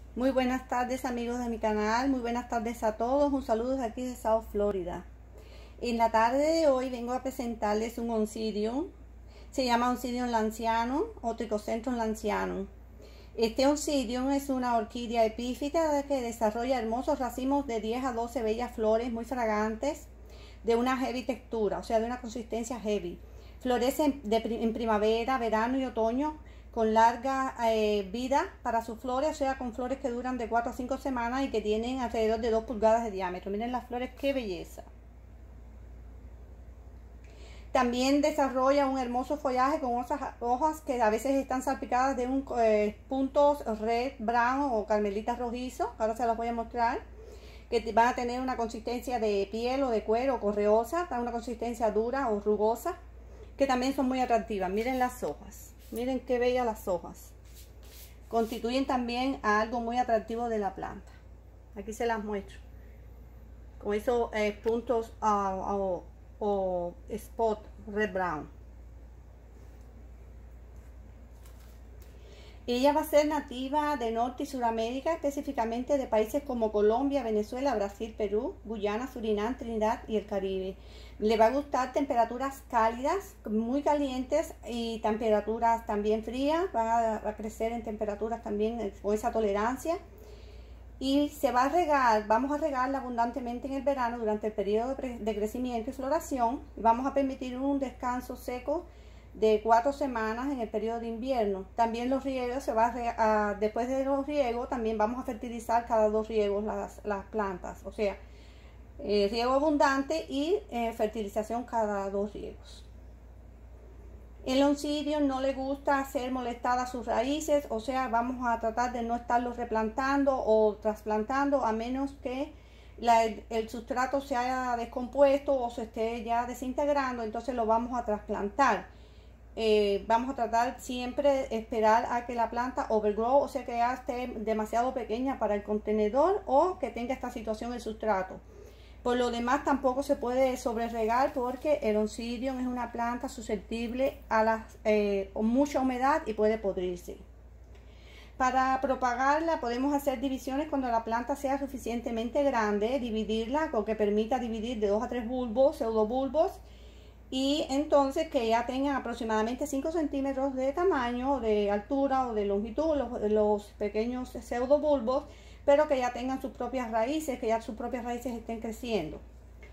Muy buenas tardes amigos de mi canal, muy buenas tardes a todos, un saludo de aquí de South Florida. En la tarde de hoy vengo a presentarles un oncidium, se llama Oncidium lancianum o Trichocentrum lancianum. Este oncidium es una orquídea epífita que desarrolla hermosos racimos de 10 a 12 bellas flores muy fragantes, de una heavy textura, o sea de una consistencia heavy. Florece en primavera, verano y otoño, con larga vida para sus flores, o sea con flores que duran de 4 a 5 semanas y que tienen alrededor de 2 pulgadas de diámetro. Miren las flores, qué belleza. También desarrolla un hermoso follaje con hojas que a veces están salpicadas de puntos red, brown o carmelita rojizo. Ahora se las voy a mostrar, que van a tener una consistencia de piel o de cuero o correosa, una consistencia dura o rugosa, que también son muy atractivas. Miren las hojas. Miren qué bellas las hojas. Constituyen también a algo muy atractivo de la planta. Aquí se las muestro. Con esos puntos o spot red brown. Ella va a ser nativa de Norte y Suramérica, específicamente de países como Colombia, Venezuela, Brasil, Perú, Guyana, Surinam, Trinidad y el Caribe. Le va a gustar temperaturas cálidas, muy calientes, y temperaturas también frías. Va a crecer en temperaturas también con esa tolerancia. Y se va a regar, vamos a regarla abundantemente en el verano durante el periodo de crecimiento y floración. Y vamos a permitir un descanso seco de 4 semanas en el periodo de invierno. También los riegos, después de los riegos, también vamos a fertilizar cada 2 riegos las plantas. O sea, riego abundante y fertilización cada 2 riegos. El oncidium no le gusta hacer molestada sus raíces, o sea, vamos a tratar de no estarlos replantando o trasplantando a menos que el sustrato se haya descompuesto o se esté ya desintegrando. Entonces lo vamos a trasplantar. Vamos a tratar siempre de esperar a que la planta overgrow, o sea que ya esté demasiado pequeña para el contenedor o que tenga esta situación el sustrato. Por lo demás tampoco se puede sobreregar porque el oncidium es una planta susceptible a mucha humedad y puede podrirse. Para propagarla podemos hacer divisiones cuando la planta sea suficientemente grande, dividirla con que permita dividir de 2 a 3 bulbos, pseudobulbos, y entonces que ya tengan aproximadamente 5 centímetros de tamaño, de altura o de longitud los pequeños pseudobulbos, pero que ya tengan sus propias raíces, que ya sus propias raíces estén creciendo.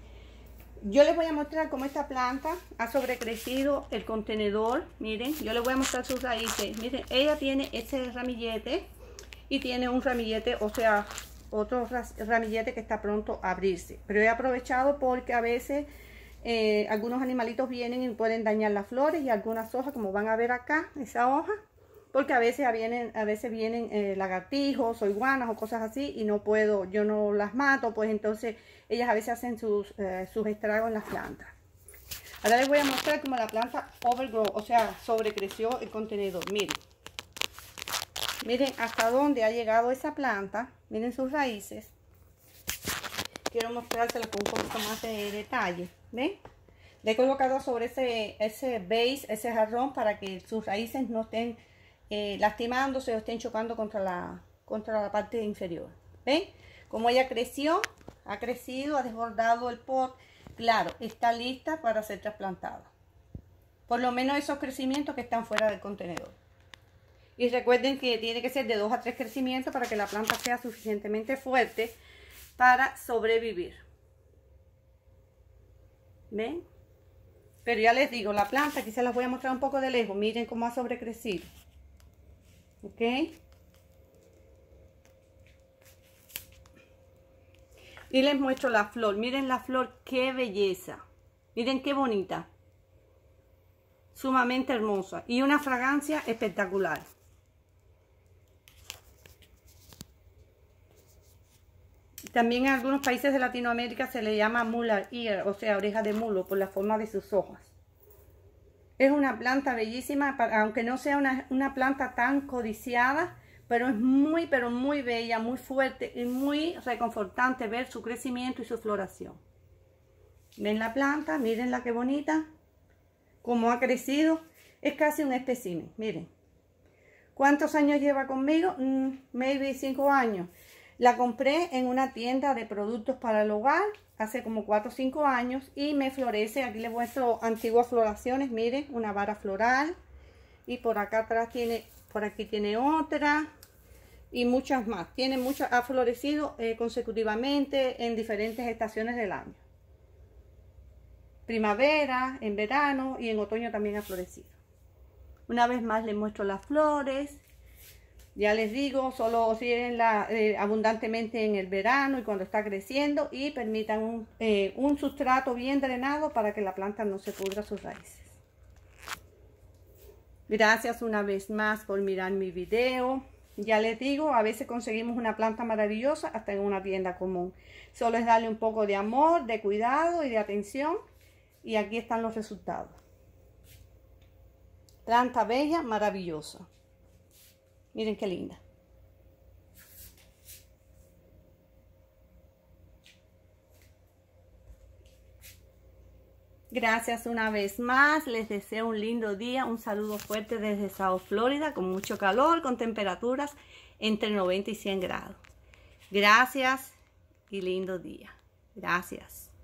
Yo les voy a mostrar cómo esta planta ha sobrecrecido el contenedor. Miren, yo les voy a mostrar sus raíces. Miren, ella tiene ese ramillete y tiene un ramillete, o sea, otro ramillete que está pronto a abrirse. Pero he aprovechado porque a veces algunos animalitos vienen y pueden dañar las flores y algunas hojas, como van a ver acá, esa hoja, porque a veces vienen lagartijos o iguanas o cosas así y no puedo, yo no las mato, pues entonces ellas a veces hacen sus estragos en las plantas. Ahora les voy a mostrar cómo la planta overgrow, o sea, sobrecreció el contenedor. Miren hasta dónde ha llegado esa planta, miren sus raíces. Quiero mostrárselas con un poquito más de detalle. ¿Ven? Le he colocado sobre ese base, ese jarrón, para que sus raíces no estén lastimándose o estén chocando contra la parte inferior. ¿Ven? Como ella creció, ha crecido, ha desbordado el pot, claro, está lista para ser trasplantada. Por lo menos esos crecimientos que están fuera del contenedor. Y recuerden que tiene que ser de 2 a 3 crecimientos para que la planta sea suficientemente fuerte para sobrevivir. ¿Ven? Pero ya les digo, la planta, aquí se las voy a mostrar un poco de lejos. Miren cómo ha sobrecrecido. ¿Ok? Y les muestro la flor. Miren la flor, qué belleza. Miren qué bonita. Sumamente hermosa. Y una fragancia espectacular. También en algunos países de Latinoamérica se le llama mullar ear, o sea, oreja de mulo, por la forma de sus hojas. Es una planta bellísima, aunque no sea una planta tan codiciada, pero es pero muy bella, muy fuerte y muy reconfortante ver su crecimiento y su floración. ¿Ven la planta? Mírenla qué bonita, cómo ha crecido. Es casi un espécimen, miren. ¿Cuántos años lleva conmigo? Maybe 5 años. La compré en una tienda de productos para el hogar hace como 4 o 5 años y me florece. Aquí les muestro antiguas floraciones. Miren, una vara floral. Y por acá atrás tiene, por aquí tiene otra. Y muchas más. Tiene muchas, ha florecido consecutivamente en diferentes estaciones del año. Primavera, en verano y en otoño también ha florecido. Una vez más les muestro las flores. Ya les digo, solo siguen abundantemente en el verano y cuando está creciendo, y permitan un sustrato bien drenado para que la planta no se pudra sus raíces. Gracias una vez más por mirar mi video. Ya les digo, a veces conseguimos una planta maravillosa hasta en una tienda común. Solo es darle un poco de amor, de cuidado y de atención. Y aquí están los resultados. Planta bella, maravillosa. Miren qué linda. Gracias una vez más. Les deseo un lindo día. Un saludo fuerte desde South Florida, con mucho calor, con temperaturas entre 90 y 100 grados. Gracias y lindo día. Gracias.